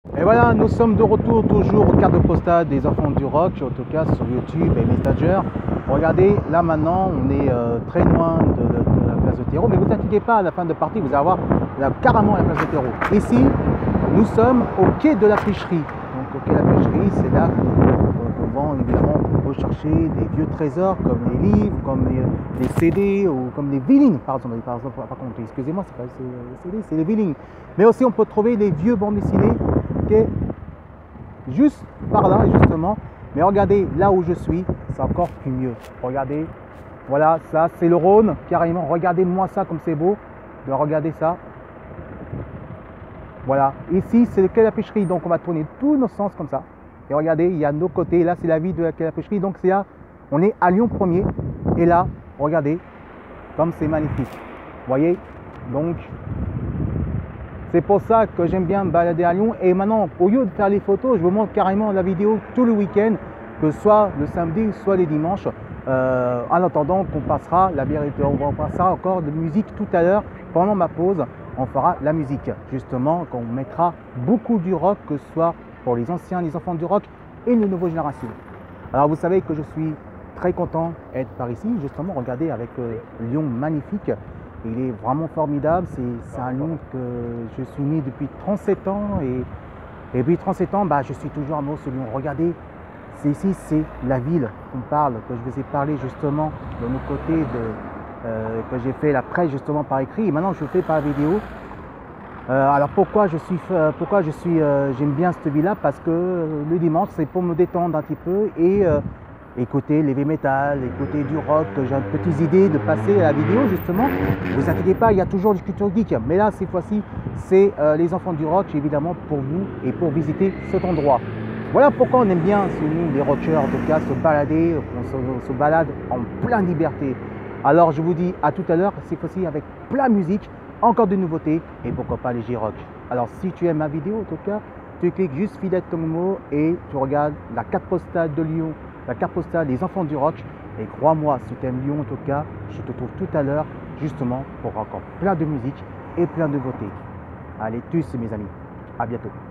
Et voilà, nous sommes de retour toujours aux cartes postales des enfants du rock, en tout cas sur YouTube et Messenger. Regardez, là maintenant, on est très loin de la place de terreau, mais vous inquiétez pas, à la fin de partie, vous allez voir là, carrément la place de terreau. Ici, nous sommes au quai de la pêcherie. Donc au quai de la pêcherie, c'est là qu'on vend évidemment, on peut chercher des vieux trésors comme les livres, comme les CD ou comme les vinyles, par exemple, par contre, excusez-moi, c'est pas les CD, c'est les vinyles. Mais aussi, on peut trouver les vieux bandes dessinées qui est juste par là, justement. Mais regardez, là où je suis, c'est encore plus mieux. Regardez, voilà, ça, c'est le Rhône, carrément. Regardez-moi ça, comme c'est beau. Regardez ça. Voilà, ici, c'est le quai de la pêcherie. Donc, on va tourner tous nos sens comme ça. Et regardez, il y a nos côtés. Là, c'est la ville de la quai de la pêcherie. Donc, c'est là, on est à Lyon 1er. Et là, regardez, comme c'est magnifique. Vous voyez? Donc, c'est pour ça que j'aime bien me balader à Lyon. Et maintenant, au lieu de faire les photos, je vous montre carrément la vidéo tout le week-end, que soit le samedi, soit les dimanches. En attendant qu'on passera la vérité, on passera encore de musique tout à l'heure. Pendant ma pause, on fera la musique. Justement, qu'on mettra beaucoup du rock, que ce soit pour les anciens, les enfants du rock et les nouvelles générations. Alors, vous savez que je suis très content d'être par ici. Justement, regardez avec Lyon magnifique. Il est vraiment formidable, c'est un Lyon que je suis né depuis 37 ans et depuis 37 ans, je suis toujours amoureux de Lyon. Regardez, c'est ici, c'est la ville qu'on parle, que je vous ai parlé justement de nos côtés, que j'ai fait la presse justement par écrit et maintenant je le fais par vidéo. Alors pourquoi j'aime bien cette ville-là? Parce que le dimanche, c'est pour me détendre un petit peu et écouter l'heavy metal, écouter du rock. J'ai une petite idée de passer à la vidéo justement. Ne vous inquiétez pas, il y a toujours du culture geek. Mais là, cette fois-ci, c'est les enfants du rock, évidemment, pour vous et pour visiter cet endroit. Voilà pourquoi on aime bien, nous, les rockers, en tout cas, se balader, on se balade en pleine liberté. Alors, je vous dis à tout à l'heure, cette fois-ci avec plein de musique, encore de nouveautés et pourquoi pas les J-Rock. Alors, si tu aimes ma vidéo, en tout cas, tu cliques juste fidèle ton mot et tu regardes la carte postale de Lyon, la carte postale des enfants du rock. Et crois-moi, si tu aimes Lyon en tout cas, je te trouve tout à l'heure justement pour encore plein de musique et plein de nouveautés. Allez tous mes amis, à bientôt.